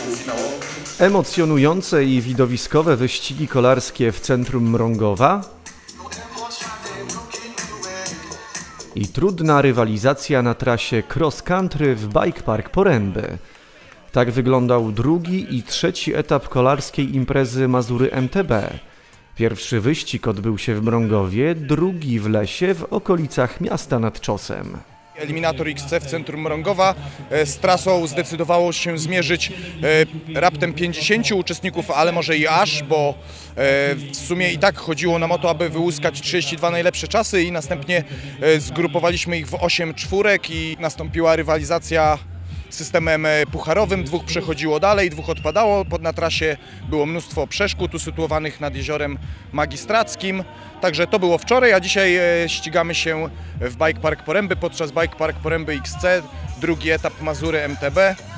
Emocjonujące i widowiskowe wyścigi kolarskie w centrum Mrągowa i trudna rywalizacja na trasie cross country w Bike Park Poręby. Tak wyglądał drugi i trzeci etap kolarskiej imprezy Mazury MTB. Pierwszy wyścig odbył się w Mrągowie, drugi w lesie w okolicach miasta nad Czosem. Eliminator XC w centrum Mrągowa. Z trasą zdecydowało się zmierzyć raptem 50 uczestników, ale może i aż, bo w sumie i tak chodziło nam o to, aby wyłuskać 32 najlepsze czasy i następnie zgrupowaliśmy ich w 8 czwórek i nastąpiła rywalizacja systemem pucharowym. Dwóch przechodziło dalej, dwóch odpadało. Na trasie było mnóstwo przeszkód usytuowanych nad jeziorem Magistrackim. Także to było wczoraj, a dzisiaj ścigamy się w Bike Park Poręby podczas Bike Park Poręby XC, drugi etap Mazury MTB.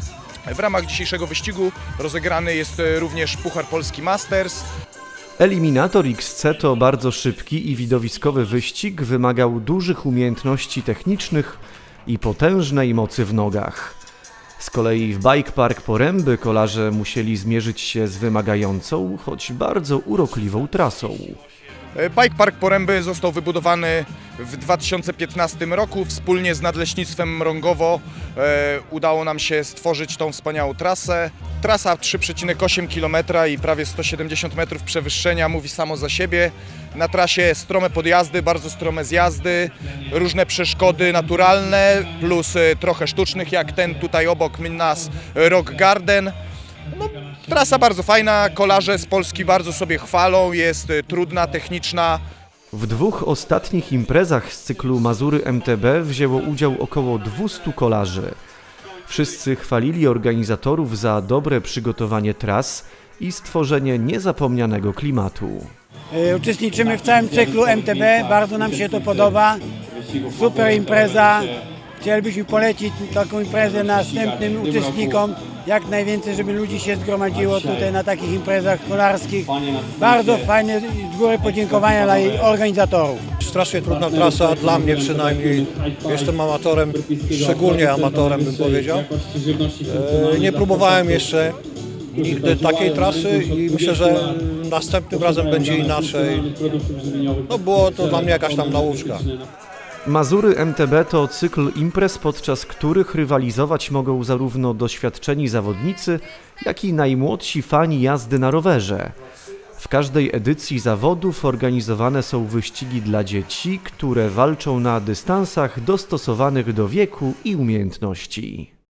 W ramach dzisiejszego wyścigu rozegrany jest również Puchar Polski Masters. Eliminator XC to bardzo szybki i widowiskowy wyścig, wymagał dużych umiejętności technicznych i potężnej mocy w nogach. Z kolei w Bike Park Poręby kolarze musieli zmierzyć się z wymagającą, choć bardzo urokliwą trasą. Bike Park Poręby został wybudowany w 2015 roku. Wspólnie z Nadleśnictwem Mrągowo udało nam się stworzyć tą wspaniałą trasę. Trasa 3,8 km i prawie 170 metrów przewyższenia mówi samo za siebie. Na trasie strome podjazdy, bardzo strome zjazdy, różne przeszkody naturalne plus trochę sztucznych, jak ten tutaj obok nas Rock Garden. No, trasa bardzo fajna, kolarze z Polski bardzo sobie chwalą, jest trudna, techniczna. W dwóch ostatnich imprezach z cyklu Mazury MTB wzięło udział około 200 kolarzy. Wszyscy chwalili organizatorów za dobre przygotowanie tras i stworzenie niezapomnianego klimatu. Uczestniczymy w całym cyklu MTB, bardzo nam się to podoba, super impreza. Chcielibyśmy polecić taką imprezę następnym uczestnikom, jak najwięcej, żeby ludzi się zgromadziło tutaj na takich imprezach kolarskich. Bardzo fajne, z góry podziękowania dla jej organizatorów. Strasznie trudna trasa, dla mnie przynajmniej. Jestem amatorem, szczególnie amatorem bym powiedział. Nie próbowałem jeszcze nigdy takiej trasy i myślę, że następnym razem będzie inaczej. No, było to dla mnie jakaś tam nauczka. Mazury MTB to cykl imprez, podczas których rywalizować mogą zarówno doświadczeni zawodnicy, jak i najmłodsi fani jazdy na rowerze. W każdej edycji zawodów organizowane są wyścigi dla dzieci, które walczą na dystansach dostosowanych do wieku i umiejętności.